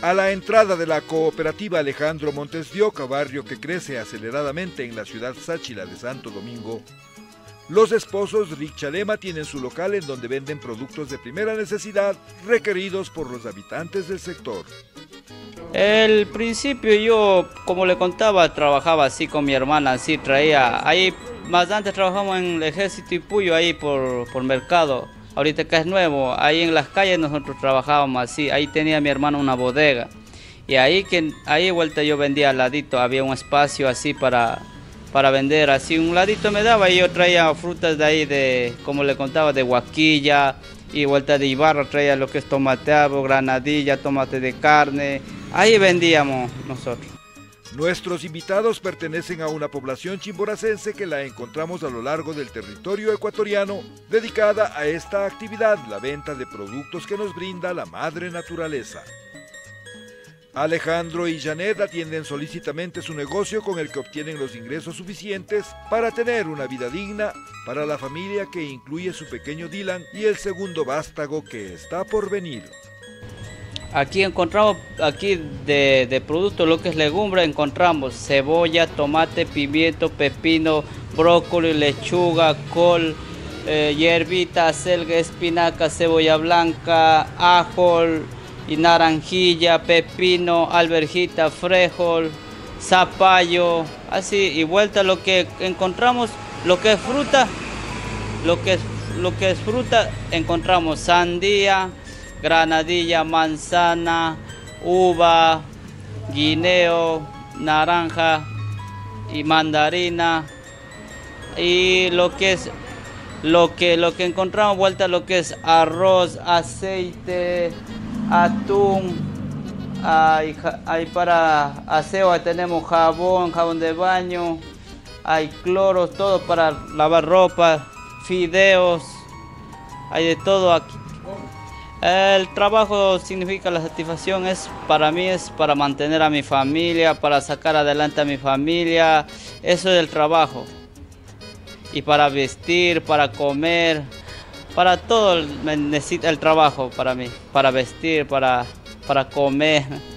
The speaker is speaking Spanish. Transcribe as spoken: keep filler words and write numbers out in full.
A la entrada de la cooperativa Alejandro Montes de Oca, barrio que crece aceleradamente en la ciudad sáchila de Santo Domingo, los esposos Richalema tienen su local en donde venden productos de primera necesidad requeridos por los habitantes del sector. Al principio yo, como le contaba, trabajaba así con mi hermana, así traía, ahí más antes trabajamos en el Ejército y Puyo, ahí por, por mercado. Ahorita que es nuevo, ahí en las calles nosotros trabajábamos así, ahí tenía mi hermano una bodega. Y ahí, que, ahí vuelta yo vendía al ladito, había un espacio así para, para vender, así un ladito me daba y yo traía frutas de ahí, de, como le contaba, de Huaquilla, y vuelta de Ibarra traía lo que es tomateado, granadilla, tomate de carne, ahí vendíamos nosotros. Nuestros invitados pertenecen a una población chimboracense que la encontramos a lo largo del territorio ecuatoriano, dedicada a esta actividad, la venta de productos que nos brinda la madre naturaleza. Alejandro y Janet atienden solícitamente su negocio con el que obtienen los ingresos suficientes para tener una vida digna para la familia que incluye su pequeño Dylan y el segundo vástago que está por venir. Aquí encontramos, aquí de, de productos, lo que es legumbre, encontramos cebolla, tomate, pimiento, pepino, brócoli, lechuga, col, eh, hierbita, acelga, espinaca, cebolla blanca, ajo y naranjilla, pepino, alverjita, frijol, zapallo, así, y vuelta lo que encontramos, lo que es fruta, lo que es, lo que es fruta, encontramos sandía, granadilla, manzana, uva, guineo, naranja y mandarina. Y lo que es lo que lo que encontramos vuelta lo que es arroz, aceite, atún, hay, hay para aseo, tenemos jabón, jabón de baño, hay cloro, todo para lavar ropa, fideos, hay de todo aquí. El trabajo significa la satisfacción, es para mí es para mantener a mi familia, para sacar adelante a mi familia, eso es el trabajo. Y para vestir, para comer, para todo necesita el trabajo para mí, para vestir, para, para comer.